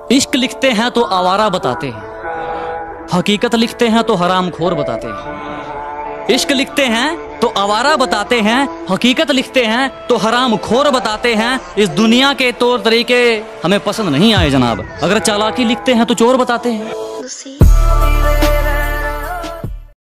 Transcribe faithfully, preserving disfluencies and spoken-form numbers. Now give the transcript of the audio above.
इश्क लिखते हैं तो आवारा बताते हैं, हकीकत लिखते हैं तो हराम खोर बताते हैं। इश्क लिखते हैं तो आवारा बताते हैं, हकीकत लिखते हैं तो हराम खोर बताते हैं। इस दुनिया के तौर तरीके हमें पसंद नहीं आए जनाब, अगर चालाकी लिखते हैं तो चोर बताते हैं।